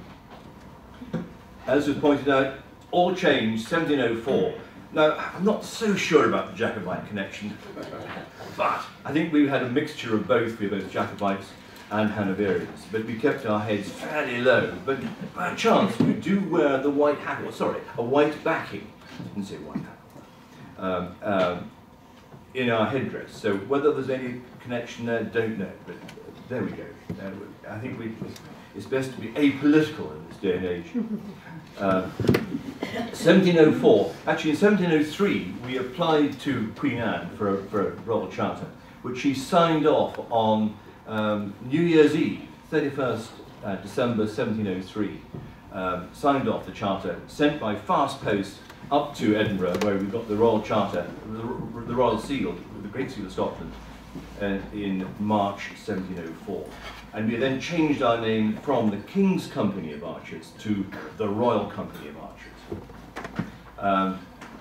As was pointed out, all changed seventeen oh four. Now, I'm not so sure about the Jacobite connection, but I think we had a mixture of both. We were both Jacobites and Hanoverians, but we kept our heads fairly low. But by chance, we do wear the white hat, or sorry, a white backing. I didn't say white hat. Um, um, in our headdress. So whether there's any connection there, don't know, but there we go. Uh, I think we, it's best to be apolitical in this day and age. Uh, seventeen oh four, actually in seventeen oh three, we applied to Queen Anne for a, for a royal charter, which she signed off on um, New Year's Eve, thirty-first uh, December seventeen oh three. Um, signed off the charter, sent by fast post up to Edinburgh, where we got the Royal Charter, the, the Royal Seal, the Great Seal of Scotland, uh, in March seventeen oh four. And we then changed our name from the King's Company of Archers to the Royal Company of Archers. Um,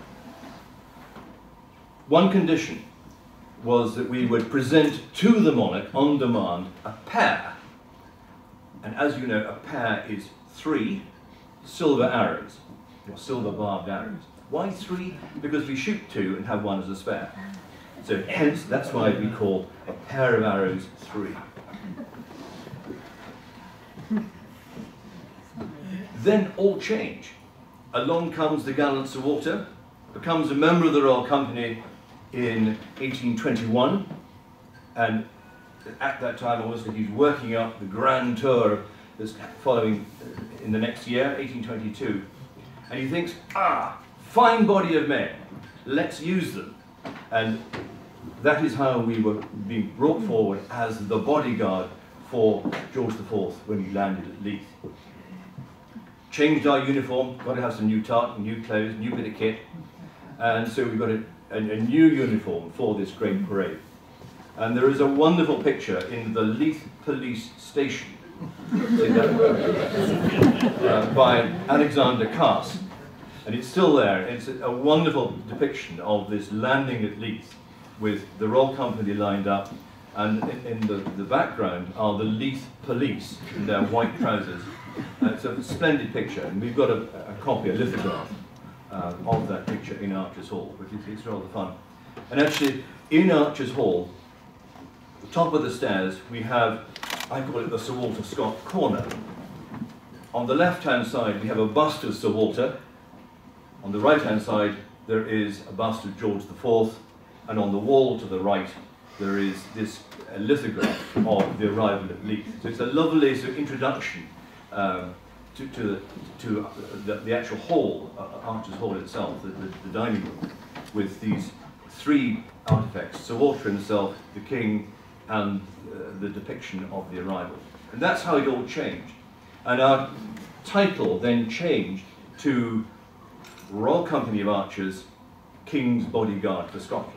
one condition was that we would present to the monarch on demand a pair, and as you know, a pair is three silver arrows, or silver barbed arrows. Why three? Because we shoot two and have one as a spare. So hence, that's why we call a pair of arrows three. Then all change. Along comes the gallant Sir Walter, becomes a member of the Royal Company in eighteen twenty-one, and at that time, obviously, he's working up the grand tour that's following in the next year, eighteen twenty-two, and he thinks, ah, fine body of men, let's use them. And that is how we were being brought forward as the bodyguard for George the Fourth when he landed at Leith. Changed our uniform, got to have some new tartan, new clothes, new bit of kit, and so we got a, a, a new uniform for this great parade. And there is a wonderful picture in the Leith Police Station uh, by Alexander Cass, and it's still there. It's a, a wonderful depiction of this landing at Leith with the Royal Company lined up, and in, in the, the background are the Leith Police in their white trousers. Uh, it's a splendid picture, and we've got a, a copy, a lithograph uh, of that picture in Archers Hall, which is it's rather fun. And actually, in Archers Hall, the top of the stairs, we have, I call it the Sir Walter Scott corner. On the left-hand side, we have a bust of Sir Walter. On the right-hand side, there is a bust of George the Fourth, and on the wall to the right, there is this uh, lithograph of the arrival at Leith. So it's a lovely sort of introduction um, to, to, the, to uh, the, the actual hall, uh, Archers Hall itself, the, the, the dining room, with these three artifacts, Sir Walter himself, the King, and uh, the depiction of the arrival. And that's how it all changed. And our title then changed to Royal Company of Archers, King's Bodyguard for Scotland.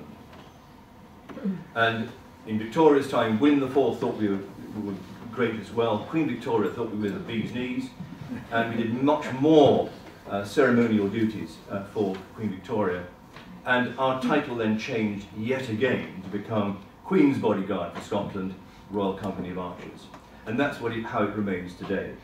And in Victoria's time, William the Fourth thought we were, we were great as well. Queen Victoria thought we were the bee's knees. And we did much more uh, ceremonial duties uh, for Queen Victoria. And our title then changed yet again to become Queen's Bodyguard for Scotland, Royal Company of Archers. And that's what it, how it remains today.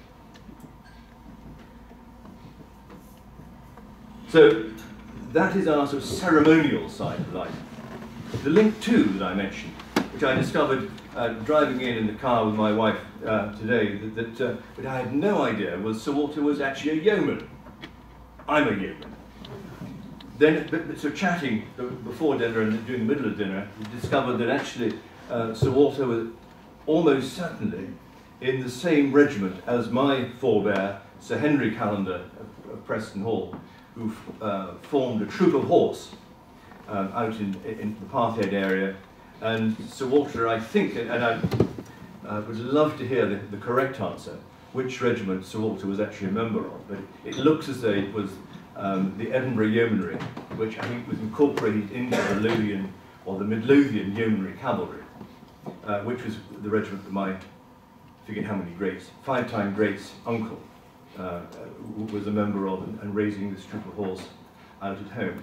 So that is our sort of ceremonial side of life. The link two that I mentioned, which I discovered uh, driving in in the car with my wife uh, today, that, that, uh, that I had no idea was Sir Walter was actually a yeoman. I'm a yeoman. Then, but, but, so chatting before dinner and during the middle of dinner, we discovered that actually uh, Sir Walter was almost certainly in the same regiment as my forebear, Sir Henry Callender of, of Preston Hall, who uh, formed a troop of horse um, out in, in the Parthead area. And Sir Walter, I think, and, and I uh, would love to hear the, the correct answer, which regiment Sir Walter was actually a member of, but it looks as though it was um, the Edinburgh Yeomanry, which I think was incorporated into the Lothian, or the Midlothian Yeomanry Cavalry, uh, which was the regiment that my, I forget how many greats, five-time greats uncle uh, was a member of, and, and raising this troop of horse out at home.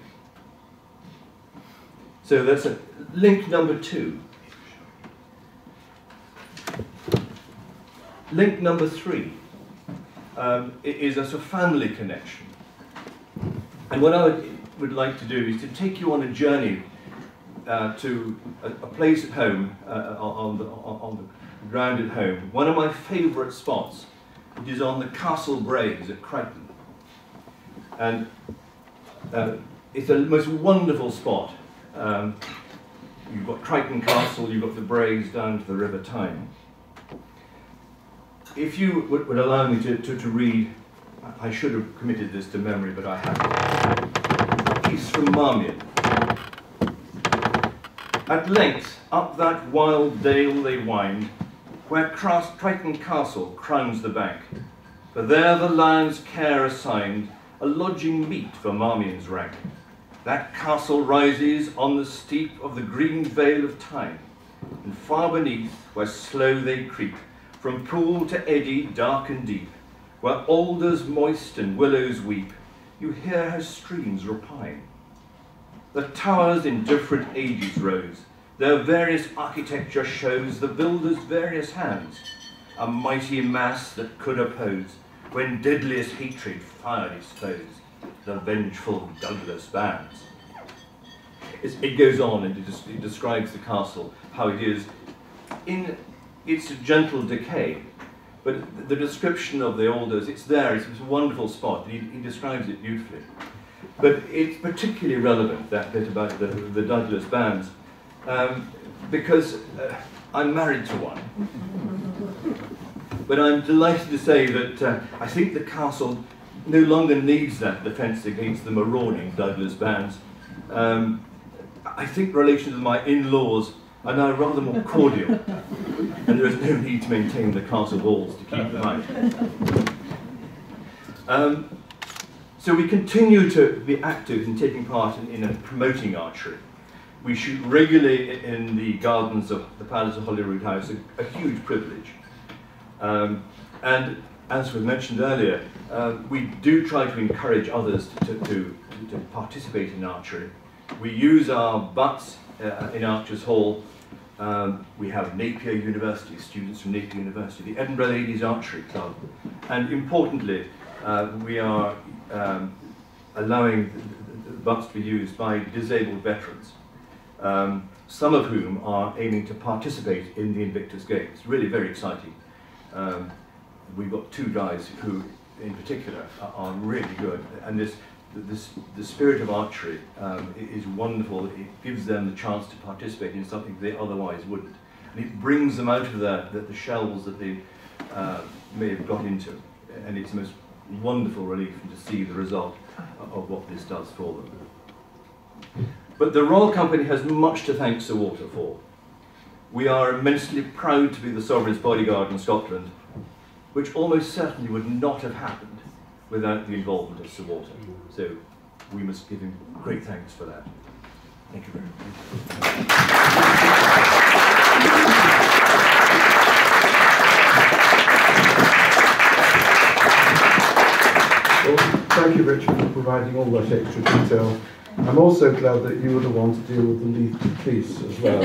So that's a link number two. Link number three um, is a sort of family connection. And what I would, would like to do is to take you on a journey uh, to a, a place at home, uh, on, the, on the ground at home. One of my favourite spots, which is on the Castle Braes at Crichton. And uh, it's a most wonderful spot. Um, you've got Triton Castle, you've got the Braes down to the River Tyne. If you would, would allow me to, to, to read, I should have committed this to memory, but I haven't. A piece from Marmion. At length, up that wild dale they wind, where Triton Castle crowns the bank. For there the lion's care assigned, a lodging meet for Marmion's rank. That castle rises on the steep of the green vale of Tyne, and far beneath, where slow they creep, from pool to eddy dark and deep, where alders moist and willows weep, you hear her streams repine. The towers in different ages rose, their various architecture shows the builder's various hands, a mighty mass that could oppose, when deadliest hatred fired its foes, the vengeful Douglas bands. It's, it goes on and it, just, it describes the castle, how it is in its gentle decay, but the, the description of the alders, it's there, it's, it's a wonderful spot, and he, he describes it beautifully. But it's particularly relevant, that bit about the, the Douglas bands, um, because uh, I'm married to one. But I'm delighted to say that uh, I think the castle no longer needs that defence against the marauding Douglas bands. Um, I think relations with my in-laws are now rather more cordial, and there is no need to maintain the castle walls to keep them out. Um, so we continue to be active in taking part in, in promoting archery. We shoot regularly in the gardens of the Palace of Holyrood House, a, a huge privilege. Um, and as was mentioned earlier, uh, we do try to encourage others to, to, to, to participate in archery. We use our butts uh, in Archers Hall. Um, we have Napier University, students from Napier University, the Edinburgh Ladies Archery Club, and importantly, uh, we are um, allowing the, the butts to be used by disabled veterans, um, some of whom are aiming to participate in the Invictus Games. Really very exciting. Um, we've got two guys who, in particular, are, are really good, and this, this, the spirit of archery um, is wonderful. It gives them the chance to participate in something they otherwise wouldn't, and it brings them out of the, the, the shells that they uh, may have got into, and it's the most wonderful relief to see the result of what this does for them. But the Royal Company has much to thank Sir Walter for. We are immensely proud to be the Sovereign's bodyguard in Scotland, which almost certainly would not have happened without the involvement of Sir Walter. So we must give him great thanks for that. Thank you very much. Well, thank you, Richard, for providing all that extra detail. I'm also glad that you were the one to deal with the Leith police as well.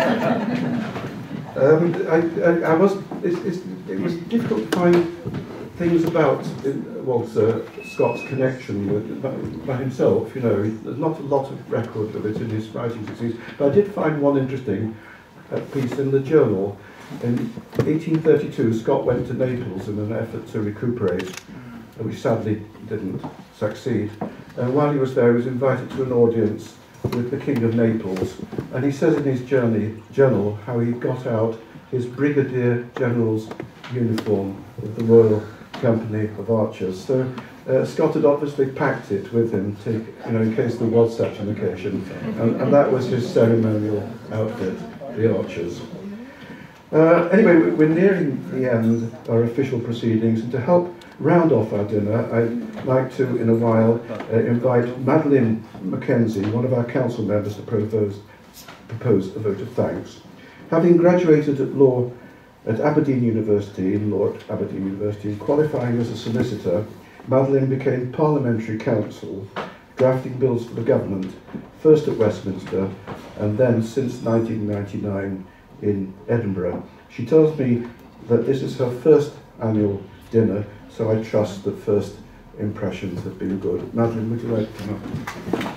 um, I, I, I was, it's, it's, it was difficult to find things about Walter Scott's connection with by, by himself. You know, there's not a lot of record of it in his writings, it seems. But I did find one interesting uh, piece in the journal. In eighteen thirty-two, Scott went to Naples in an effort to recuperate, which sadly didn't succeed. And while he was there, he was invited to an audience with the King of Naples, and he says in his journey, journal how he got out his Brigadier General's uniform of the Royal Company of Archers. So uh, Scott had obviously packed it with him, to, you know, in case there was such an occasion, and, and that was his ceremonial outfit, the Archers. Uh, anyway, we're nearing the end of our official proceedings, and to help round off our dinner, I'd like to, in a while, uh, invite Madeleine Mackenzie, one of our council members, to propose, propose a vote of thanks. Having graduated at law at Aberdeen University, in law at Aberdeen University, and qualifying as a solicitor, Madeleine became parliamentary counsel, drafting bills for the government, first at Westminster, and then, since nineteen ninety-nine, in Edinburgh. She tells me that this is her first annual dinner, so I trust that first impressions have been good. Madeleine, would you like to come up?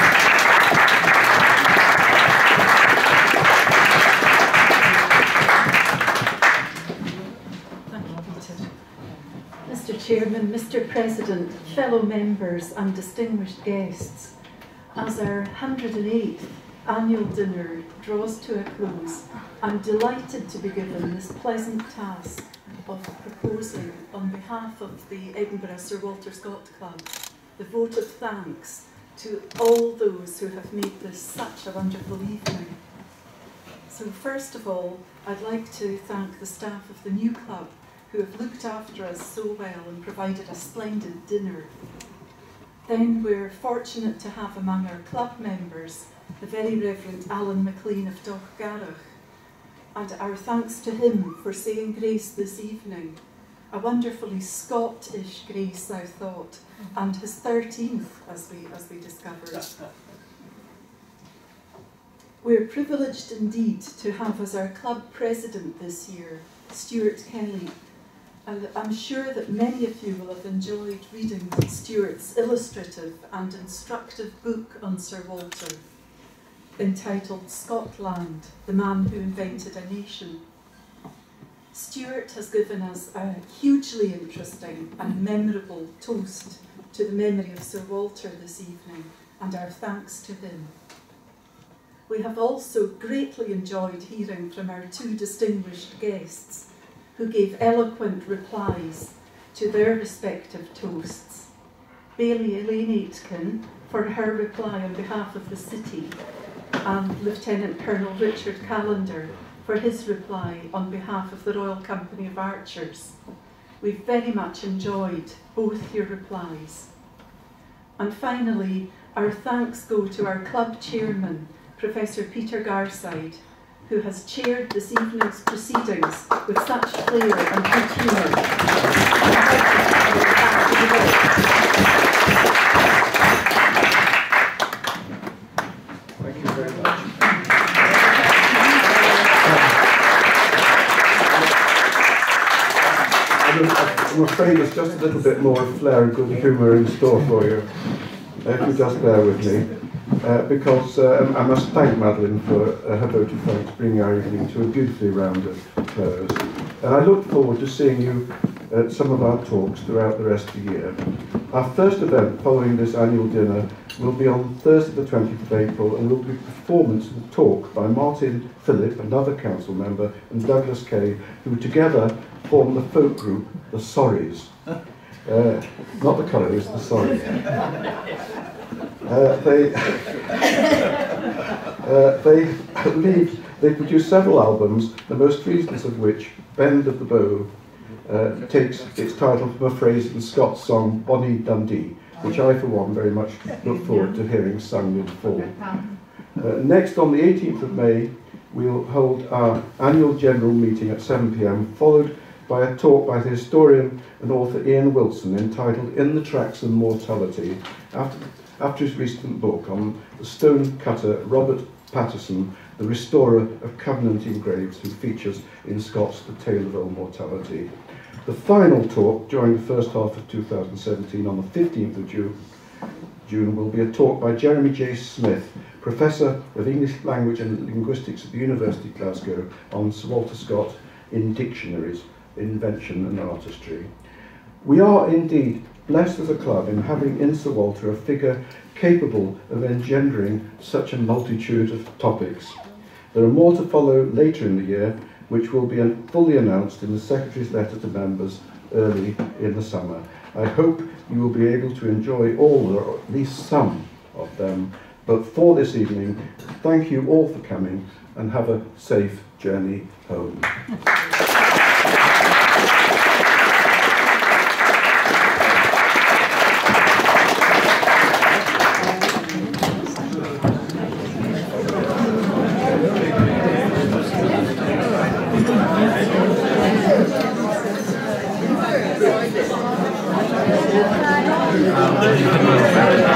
Thank you, Peter. Mister Chairman, Mister President, fellow members and distinguished guests, as our one hundred and eighth annual dinner draws to a close, I'm delighted to be given this pleasant task of proposing, on behalf of the Edinburgh Sir Walter Scott Club, the vote of thanks to all those who have made this such a wonderful evening. So first of all, I'd like to thank the staff of the new club who have looked after us so well and provided a splendid dinner. Then we're fortunate to have among our club members the very Reverend Alan MacLean of Dochgarach, and our thanks to him for saying grace this evening, a wonderfully Scottish grace, I thought, and his thirteenth, as we, as we discovered. We're privileged indeed to have as our club president this year, Stuart Kelly, and I'm sure that many of you will have enjoyed reading Stuart's illustrative and instructive book on Sir Walter, entitled Scotland, the Man Who Invented a Nation. Stuart has given us a hugely interesting and memorable toast to the memory of Sir Walter this evening, and our thanks to him. We have also greatly enjoyed hearing from our two distinguished guests, who gave eloquent replies to their respective toasts. Baillie Elaine Aitken for her reply on behalf of the city, and Lieutenant Colonel Richard Callender for his reply on behalf of the Royal Company of Archers. We've very much enjoyed both your replies. And finally, our thanks go to our club chairman, Professor Peter Garside, who has chaired this evening's proceedings with such flair and good humour. Thank you very much. I'm afraid there's just a little bit more flair and good humour in store for you, if you just bear with me. Uh, because uh, I must thank Madeline for uh, her vote of thanks, bringing our evening to a beautifully rounded close. And I look forward to seeing you at some of our talks throughout the rest of the year. Our first event following this annual dinner will be on Thursday the twentieth of April, and will be a performance and talk by Martin Phillip, another council member, and Douglas Kay, who together form the folk group, the Sorries. Uh, not the Colours, the Sorries. Uh, they uh, they leave, they produce several albums, the most recent of which, Bend of the Bow, uh, takes its title from a phrase in Scott's song Bonnie Dundee, which I for one very much look forward to hearing sung in full. Uh, next, on the eighteenth of May, we'll hold our annual general meeting at seven p m, followed by a talk by the historian and author Ian Wilson entitled In the Tracks of Mortality, after after his recent book on the stone cutter Robert Patterson, the restorer of Covenanting graves, who features in Scott's The Tale of Old Mortality. The final talk during the first half of two thousand seventeen, on the fifteenth of June, June will be a talk by Jeremy J. Smith, Professor of English Language and Linguistics at the University of Glasgow, on Sir Walter Scott in Dictionaries, Invention and Artistry. We are indeed blessed as a club in having in Sir Walter a figure capable of engendering such a multitude of topics. There are more to follow later in the year, which will be fully announced in the Secretary's letter to members early in the summer. I hope you will be able to enjoy all, or at least some of them. But for this evening, thank you all for coming, and have a safe journey home. Thank you.